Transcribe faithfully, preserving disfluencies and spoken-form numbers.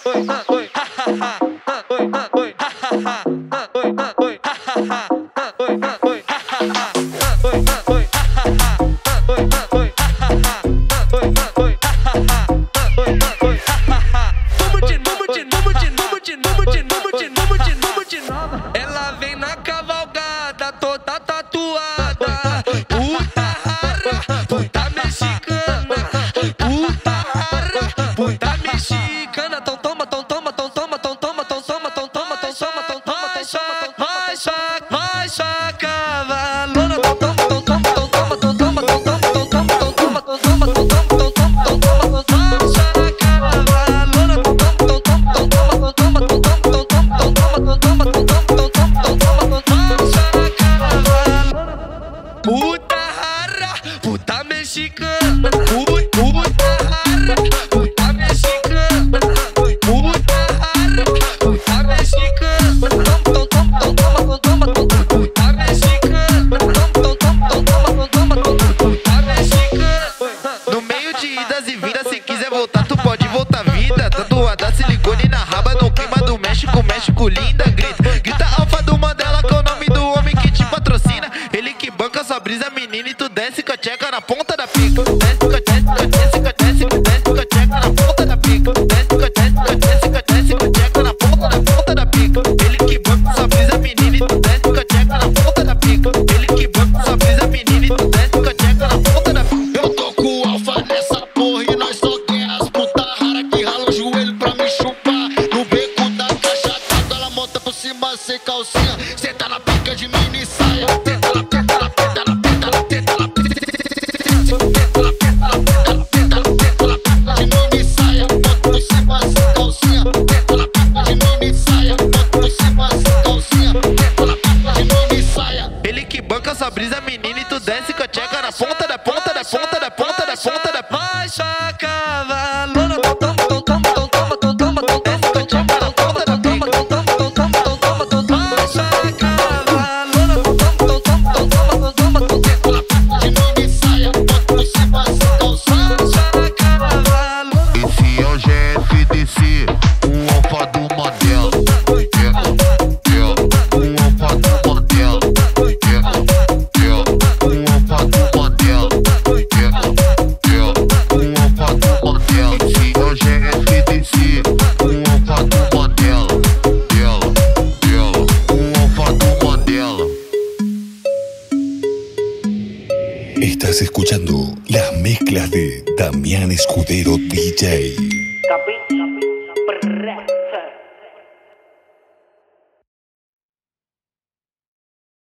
Ela vem na cavalgada toda tatuada. Puta rara, puta mexicana. Puta rara, puta mexicana. Tão toma, tão toma, tão toma, tão toma, tão toma, tão toma, tão toma, tão toma, tão toma, vai só, vai só cavalona. Tão toma, tão toma, tão toma, tão toma, tão toma, tão toma, tão toma, tão toma, tão toma, tão toma, tão toma, vai só cavalona. Tão toma, tão toma, tão toma, tão toma, tão toma, tão toma, tão toma, tão toma, tão toma, tão toma, tão toma, puta rara, puta mexicana. Puta rara, puta mexicana. Puta rara, puta mexicana. Tom, tom, tom, toma, toma, toma, puta mexicana. Tom, tom, tom, toma, toma, toma, puta mexicana. No meio de idas e vindas, se quiser voltar, tu pode voltar vida. Tatuada silicone na raba, no clima do México, México linda. Grita, grita alfa do Mandela, que é o nome do homem que te patrocina. Ele que banca sua brisa, menina, e tu desce com a tcheca na ponta da pica. Desce com a tcheca, desce com a tcheca, desce com a tcheca na ponta da pica. Desce com a tcheca, desce com a desce com a tcheca na ponta da ponta da pica. Ele que banca sua brisa, menina, e tu desce com a tcheca na ponta da pica. Ele que banca sua brisa, menina, e tu desce com a tcheca na ponta da pica. Eu tô com o alfa nessa porra e nós só quer as puta rara que rala o joelho pra me chupar. No beco da caixa d'água ela monta por cima sem calcinha. Senta na pica de mini saia. Tenta na tenta na tenta na tenta na tenta na tenta na tenta na tenta na tenta na pica de mini saia. Monta por cima sem calcinha. Tenta na pica de mini saia. Monta por cima sem calcinha. Tenta na pica de mini saia. Ele que banca sua brisa, menina, e tu desce com a tcheca na ponta da ponta da ponta da ponta da ponta da ponta. Vai só cavalona. Tão toma, tão toma, tão toma, tão toma, tão toma, tão toma, tão toma, tão toma, tão toma, tão toma, tão toma, tão toma, vai só cavalona. Tão toma, tão toma, tão toma, tão toma, tão Tenta na pica de mini saia. Monta por cima sem calcinha. vai só cavalona. Esse é o G F D C, o alfa do Mandela. É, é, o alfa do Mandela. É, é, o alfa do Mandela. É, é, o alfa do Mandela. Esse é o G F D C, o alfa do Mandela. Dela, dela, o alfa do Mandela. Estás escuchando las mezclas de Damián Escudero D J. Capi, capi, prrra,